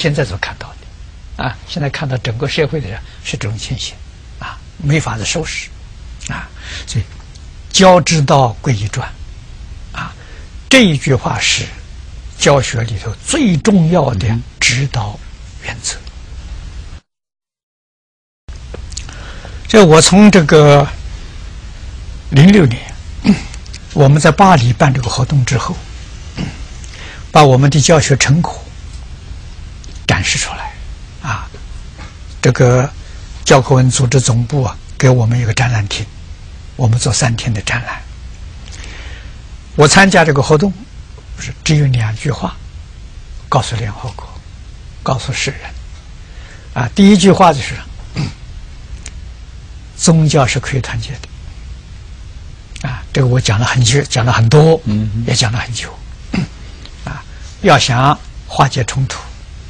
现在所看到的，现在看到整个社会的人是这种情形，没法子收拾，所以教之道贵以专，这一句话是教学里头最重要的指导原则。这我从这个06年，我们在巴黎办这个活动之后，把我们的教学成果展示出来，这个教科文组织总部给我们一个展览厅，我们做3天的展览。我参加这个活动，是只有2句话，告诉联合国，告诉世人，第一句话就是，宗教是可以团结的，这个我讲了很久，讲了很多，也讲了很久，要想化解冲突，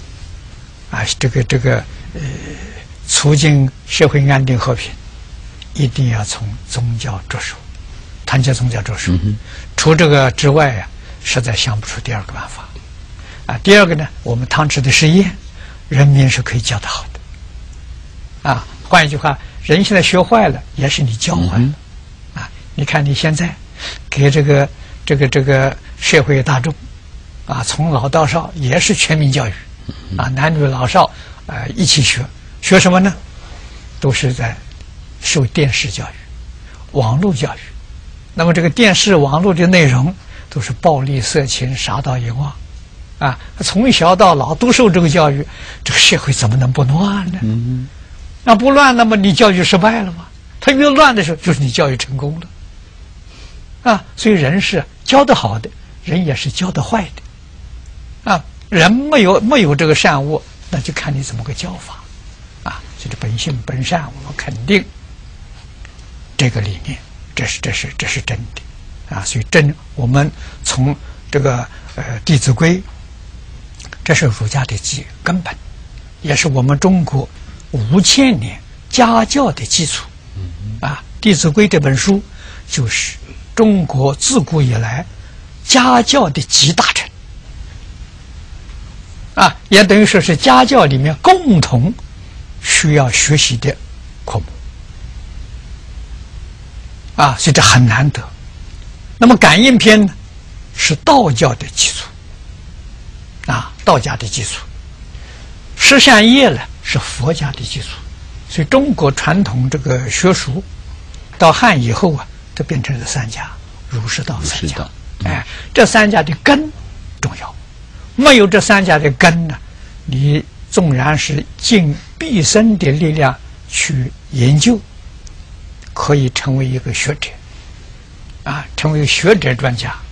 促进社会安定和平，一定要从宗教着手，团结宗教着手。除这个之外实在想不出第二个办法。第二个呢，我们汤池的实验，人民是可以教得好的。换一句话，人现在学坏了，也是你教坏了。你看你现在给这个社会大众，从老到少也是全民教育，男女老少一起学。学什么呢？都是在受电视教育、网络教育。那么这个电视、网络的内容都是暴力、色情、杀盗淫妄，从小到老都受这个教育，这个社会怎么能不乱呢？那不乱，那么你教育失败了吗？他越乱的时候，就是你教育成功了。所以人是教得好的，人也是教得坏的。人没有这个善恶，那就看你怎么个教法。这是本性本善，我们肯定这个理念，这是真的所以我们从这个《弟子规》，这是儒家的根本，也是我们中国5000年家教的基础。《弟子规》这本书就是中国自古以来家教的集大成，也等于说是家教里面共同需要学习的科目，所以这很难得。那么感应篇呢，是道教的基础，道家的基础。十善业呢，是佛家的基础。所以中国传统这个学术到汉以后都变成了3家，儒释道3家。这3家的根重要，没有这3家的根呢，你纵然是尽毕生的力量去研究，可以成为一个学者，成为学者专家，